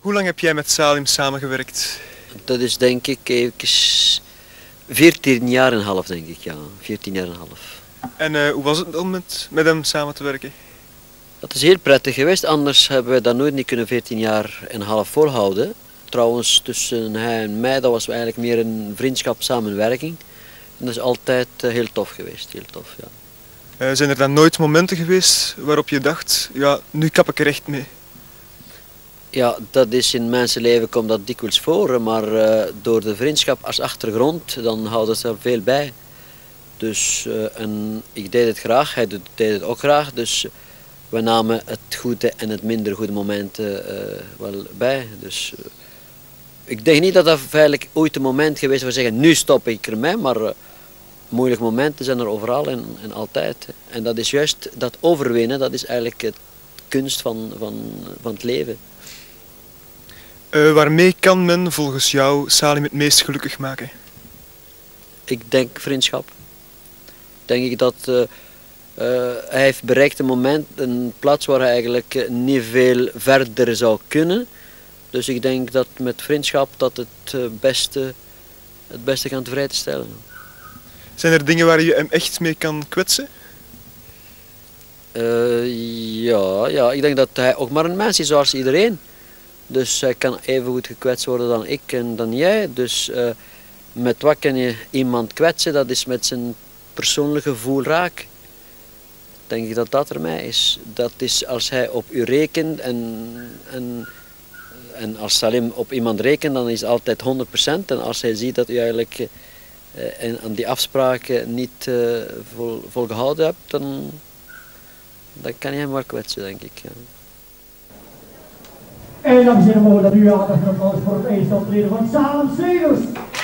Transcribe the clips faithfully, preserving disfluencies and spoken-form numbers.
Hoe lang heb jij met Salim samengewerkt? Dat is denk ik even veertien jaar en een half, denk ik, ja. veertien jaar en een half. En uh, hoe was het om met, met hem samen te werken? Dat is heel prettig geweest, anders hebben we dat nooit niet kunnen veertien jaar en een half volhouden. Trouwens, tussen hij en mij, dat was eigenlijk meer een vriendschap, samenwerking. En dat is altijd uh, heel tof geweest, heel tof, ja. Uh, zijn er dan nooit momenten geweest waarop je dacht, ja, nu kap ik er echt mee? Ja, dat is in mensenleven komt dat dikwijls voor, maar uh, door de vriendschap als achtergrond, dan houdt het er veel bij. Dus, uh, en ik deed het graag, hij deed het ook graag, dus we namen het goede en het minder goede momenten uh, wel bij. Dus, uh, ik denk niet dat dat feitelijk ooit een moment geweest is waar we zeggen, nu stop ik ermee, maar uh, moeilijke momenten zijn er overal en, en altijd. En dat is juist dat overwinnen, dat is eigenlijk het kunst van, van, van het leven. Uh, waarmee kan men volgens jou Salim het meest gelukkig maken? Ik denk vriendschap. Denk ik dat uh, uh, hij heeft bereikt een moment, een plaats waar hij eigenlijk uh, niet veel verder zou kunnen. Dus ik denk dat met vriendschap dat het uh, beste, het beste kan tevreden stellen. Zijn er dingen waar je hem echt mee kan kwetsen? Uh, ja, ja, ik denk dat hij ook maar een mens is zoals iedereen. Dus hij kan even goed gekwetst worden dan ik en dan jij. Dus uh, met wat kan je iemand kwetsen? Dat is met zijn persoonlijke gevoel raak. Denk ik dat dat er mij is. Dat is als hij op u rekent en, en, en als Salim op iemand rekent, dan is het altijd honderd procent. En als hij ziet dat u eigenlijk uh, en aan die afspraken niet uh, vol, volgehouden hebt, dan, dan kan je hem maar kwetsen, denk ik. Ja. En dames en heren, mogen dat u aandacht en applaus voor het eerste optreden van Salim Segers.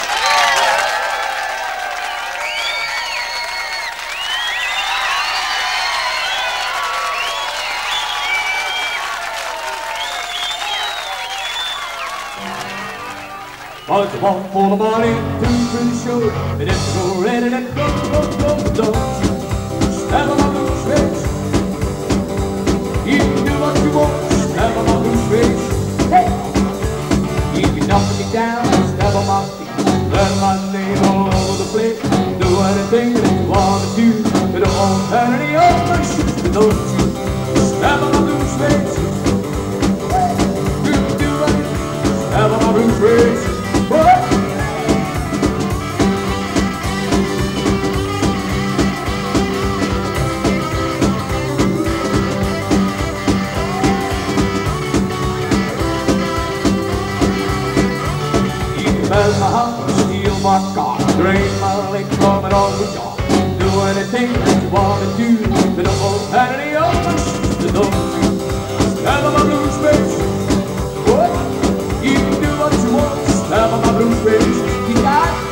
One for the body, two for the show, and if you go ready, then go, go, go, don't you stand on my blue face. You can do what you want, stand on my blue face. Hey! You can knock me down, stand on my feet, learn my name all over the place. Do anything that you want to do, but don't want any of my shoes, but don't you stand on my blue face. You can do anything, stand on my blue face. Bell my house, steal my car, drain my lake from an old jar. Do anything that you want to do, but don't hold any of my shoes, but don't you stand on my blue space. What? You can do what you want, stand on my blue space. You got it?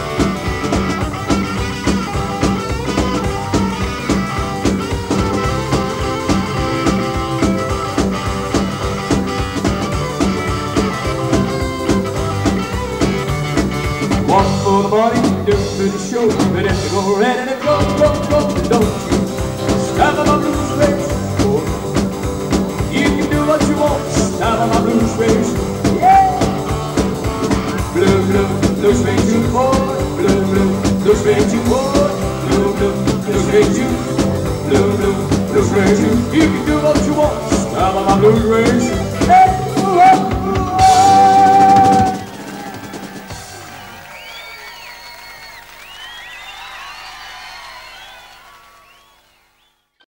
One for the body, two for the show, but if you go ready to go, go, go, don't you stand on my blue space. You can do what you want, stand on my blue space. Yeah! Blue, blue, blue space you forward, blue, blue, blue space you forward, blue, blue, blue space you, blue, blue, blue space you. You can do what you want, stand on my blue space. Hey!